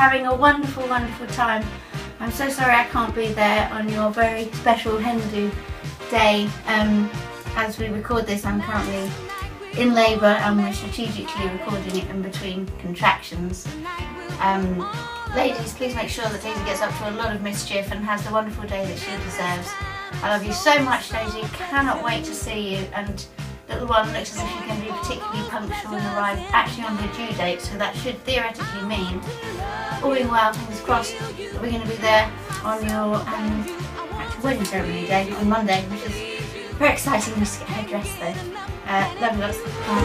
having a wonderful, wonderful time. I'm so sorry I can't be there on your very special hen do day. As we record this, I'm currently in labour and we're strategically recording it in between contractions. Ladies, please make sure that Daisy gets up to a lot of mischief and has the wonderful day that she deserves. I love you so much, Daisy. Cannot wait to see you. And little one looks as if she can be particularly punctual and arrive actually on her due date, so that should theoretically mean, all being well, fingers crossed, that we're going to be there on your actual wedding ceremony day on Monday, which is very exciting. Just to get her dressed though. Love you lots.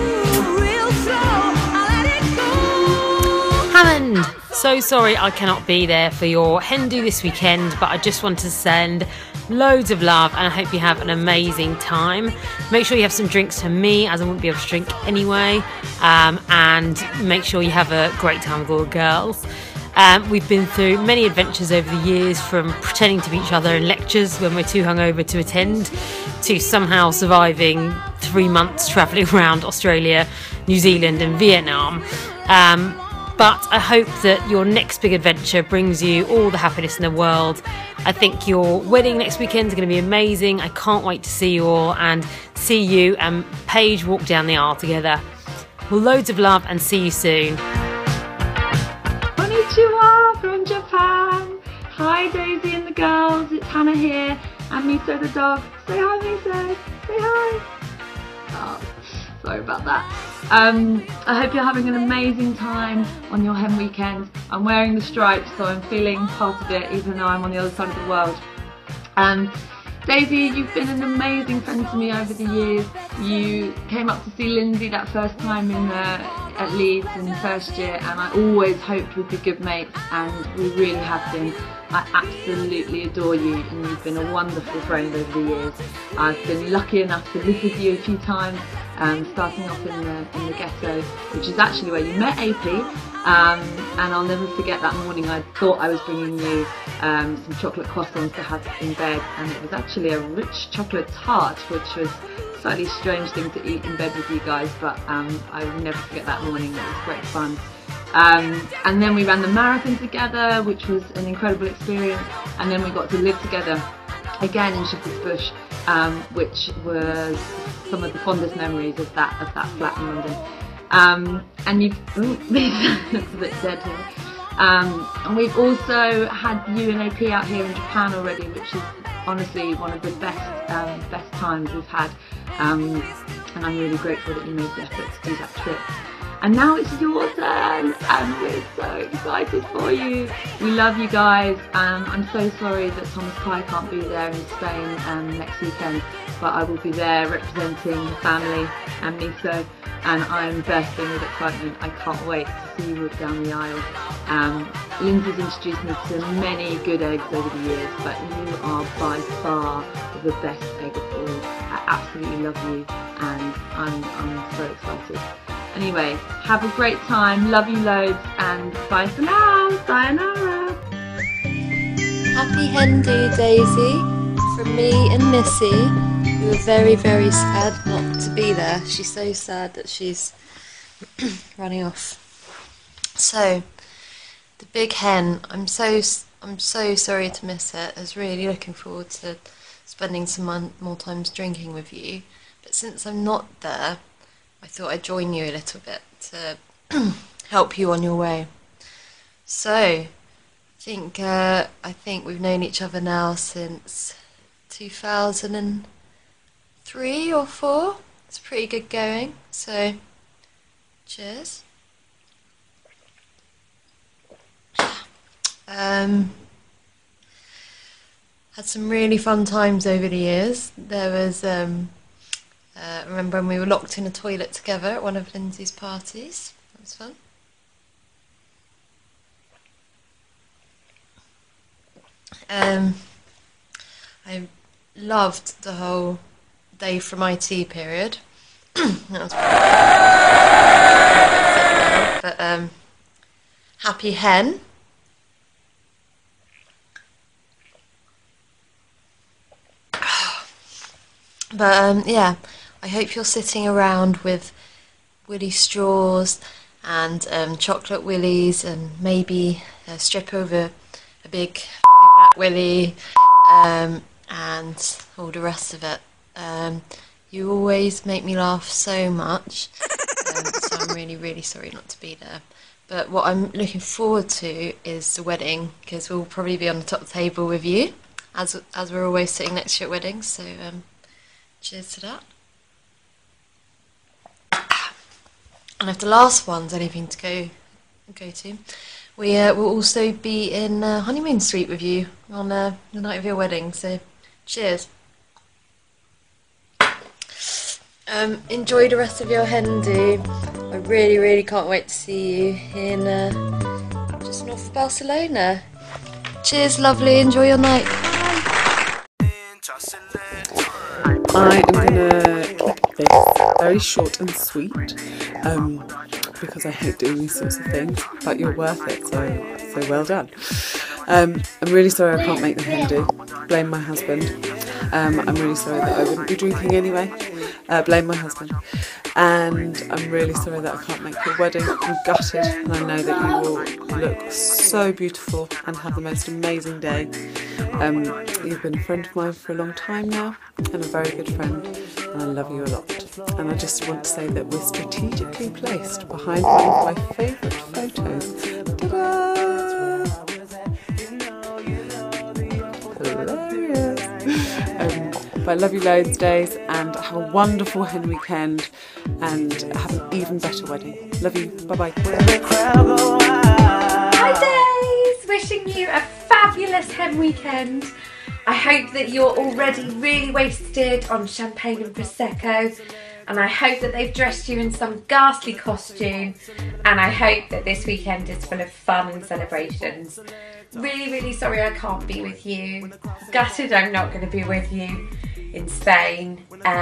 Hammond, so sorry I cannot be there for your hen do this weekend, but I just want to send loads of love and I hope you have an amazing time. Make sure you have some drinks for me, as I wouldn't be able to drink anyway, and make sure you have a great time with all the girls. We've been through many adventures over the years, from pretending to be each other in lectures when we're too hungover to attend, to somehow surviving 3 months travelling around Australia, New Zealand and Vietnam. But I hope that your next big adventure brings you all the happiness in the world. I think your wedding next weekend is going to be amazing. I can't wait to see you all and see you and Paige walk down the aisle together. Well, loads of love and see you soon. Konnichiwa from Japan. Hi Daisy and the girls, it's Hannah here and Miso the dog. Say hi Miso, say hi. Oh, sorry about that. I hope you're having an amazing time on your hen weekend. I'm wearing the stripes, so I'm feeling part of it even though I'm on the other side of the world. Daisy, you've been an amazing friend to me over the years. You came up to see Lindsay that first time at Leeds in the first year, and I always hoped we'd be good mates, and we really have been. I absolutely adore you, and you've been a wonderful friend over the years. I've been lucky enough to live with you a few times, starting off in the ghetto, which is actually where you met AP, and I'll never forget that morning. I thought I was bringing you some chocolate croissants to have in bed, and it was actually a rich chocolate tart, which was a slightly strange thing to eat in bed with you guys, but I will never forget that morning. It was great fun. And then we ran the marathon together, which was an incredible experience, and then we got to live together again in Shepherd's Bush, which was some of the fondest memories of that flat in London. And you've looks a bit dead here. And we've also had you and AP out here in Japan already, which is honestly one of the best times we've had. And I'm really grateful that you made the effort to do that trip. And now it's your turn, and we're so excited for you. We love you guys. I'm so sorry that Thomas Pye can't be there in Spain next weekend, but I will be there representing the family and Miso, and I'm bursting with excitement. I can't wait to see you walk down the aisle. Lindsay's introduced me to many good eggs over the years, but you are by far the best egg of all. I absolutely love you, and I'm so excited. Anyway, have a great time, love you loads, and bye for now, sayonara! Happy hen do, Daisy, from me and Missy, who are very, very sad not to be there. She's so sad that she's running off. So, the big hen, I'm so sorry to miss it. I was really looking forward to spending some more times drinking with you, but since I'm not there, I thought I'd join you a little bit to help you on your way. So, I think we've known each other now since 2003 or 4. It's pretty good going. So, cheers. Had some really fun times over the years. There was remember when we were locked in a toilet together at one of Lindsay's parties? That was fun. I loved the whole Dave from IT period. That was but happy hen. But yeah, I hope you're sitting around with willy straws and chocolate willies and maybe strip over a big black willy, and all the rest of it. You always make me laugh so much, so I'm really sorry not to be there. But what I'm looking forward to is the wedding, because we'll probably be on the top table with you, as we're always sitting next to you at weddings. So cheers to that. And if the last one's anything to go to, we will also be in honeymoon suite with you on the night of your wedding. So cheers. Enjoy the rest of your hen do. I really can't wait to see you in just north of Barcelona. Cheers, lovely. Enjoy your night. I am going to keep this very short and sweet because I hate doing these sorts of things, but you're worth it, so well done. I'm really sorry I can't make the hen do. Blame my husband. I'm really sorry that I wouldn't be drinking anyway. Blame my husband. And I'm really sorry that I can't make your wedding. I'm gutted, and I know that you will look so beautiful and have the most amazing day. You've been a friend of mine for a long time now, and a very good friend, and I love you a lot. And I just want to say that we're strategically placed behind one of my favourite photos. Ta-da! Hilarious! But I love you loads, Days, and have a wonderful hen weekend, and have an even better wedding. Love you. Bye-bye. Hi, Days! Wishing you a fabulous hen weekend. I hope that you're already really wasted on champagne and Prosecco, and I hope that they've dressed you in some ghastly costume, and I hope that this weekend is full of fun and celebrations. Really sorry I can't be with you. Gutted I'm not going to be with you in Spain,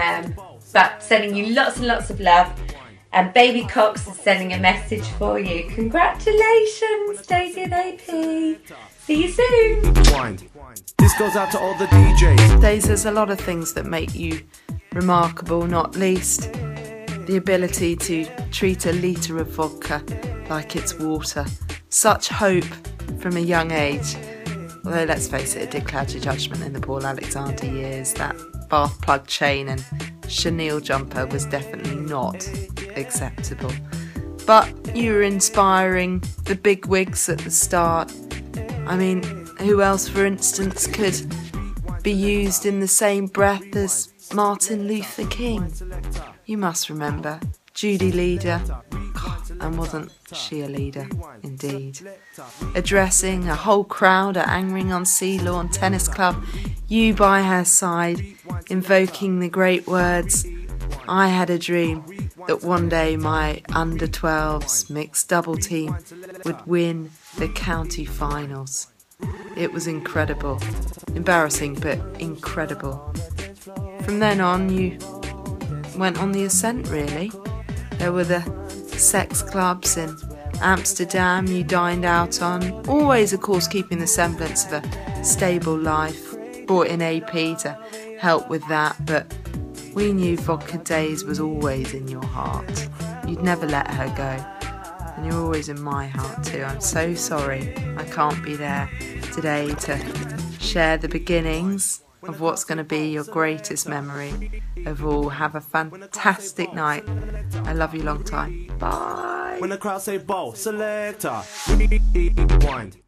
but sending you lots and lots of love, and Baby Cox is sending a message for you. Congratulations, Daisy and AP. See you soon. This goes out to all the DJs. Daisy, there's a lot of things that make you remarkable, not least the ability to treat a litre of vodka like it's water. Such hope from a young age. Although, let's face it, it did cloud your judgment in the Paul Alexander years. That bath plug chain and chenille jumper was definitely not acceptable. But you were inspiring the big wigs at the start. I mean, who else, for instance, could be used in the same breath as Martin Luther King? You must remember Judy Leader. And wasn't she a leader, indeed? Addressing a whole crowd at Angering-on-Sea Lawn Tennis Club, you by her side, invoking the great words, "I had a dream that one day my under-12s mixed double team would win the county finals." It was incredible. Embarrassing, but incredible. From then on, you went on the ascent, really. There were the sex clubs in Amsterdam you dined out on, always of course keeping the semblance of a stable life. Brought in AP to help with that, but we knew Vodka Days was always in your heart. You'd never let her go, and you're always in my heart too. I'm so sorry I can't be there today to share the beginnings of what's going to be your greatest memory of all. Have a fantastic night. I love you long time. Bye. When the crowd say ball, selector, rewind.